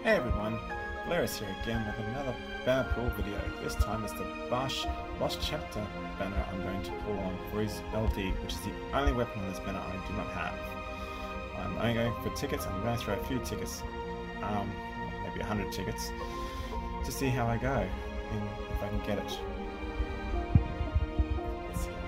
Hey everyone, Blair's here again with another banner pull video. This time it's the Basch Lost Chapter banner I'm going to pull on for his LD, which is the only weapon on this banner I do not have. I'm only going for tickets. I'm going to throw a few tickets, maybe 100 tickets, to see how I go and if I can get it. Let's see.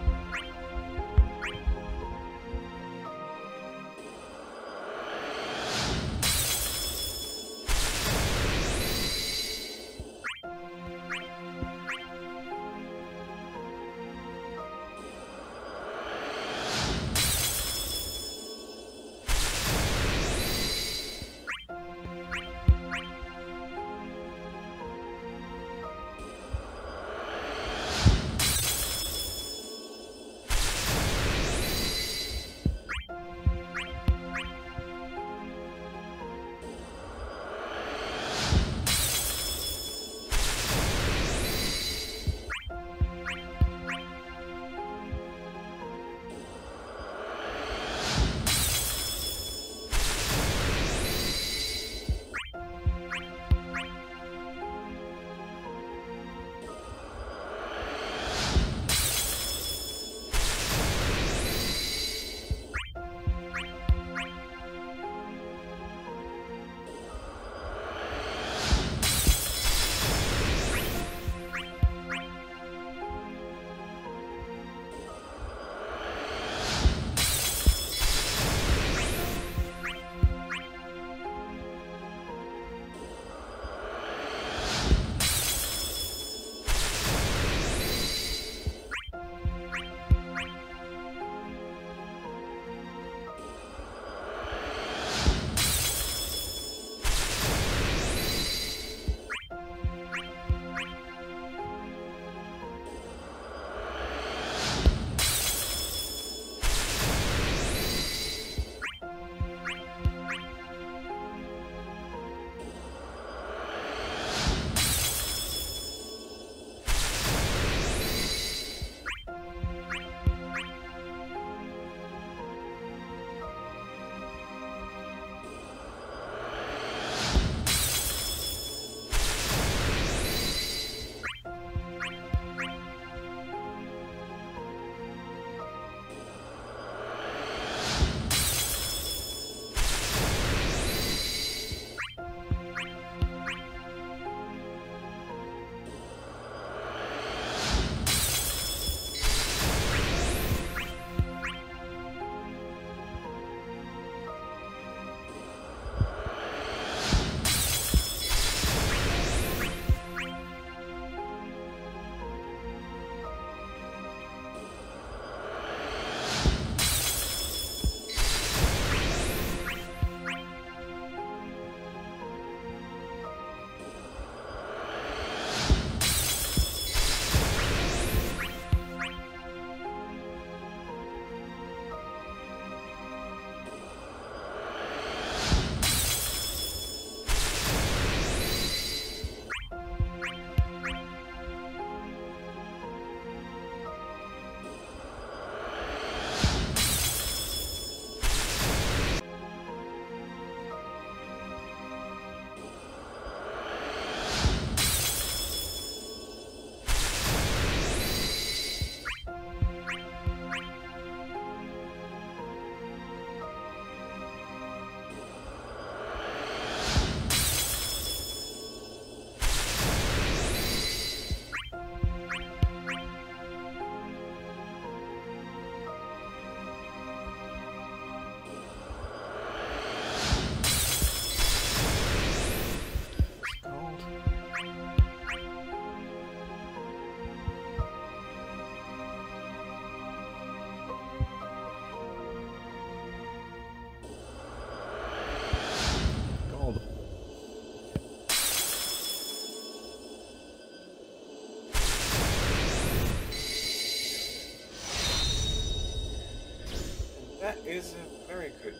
That is a very good.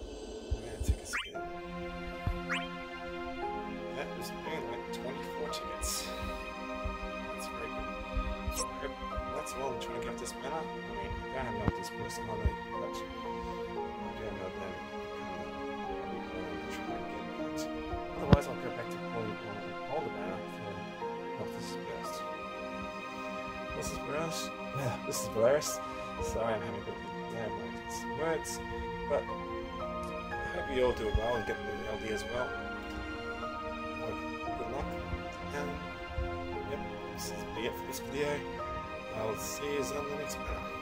I'm gonna take a scan. That was only like 24 tickets. That's very good. That's well I'm trying to get this banner. I mean, I don't know if this person on it, but I do know that. Try and get that. Otherwise, This is Mirage. Yeah, this is Polaris. Sorry, I'm having a bit of some words, but I hope you all do well and get the LD as well. Good luck, and yep, this is it for this video. I'll see you on the next one.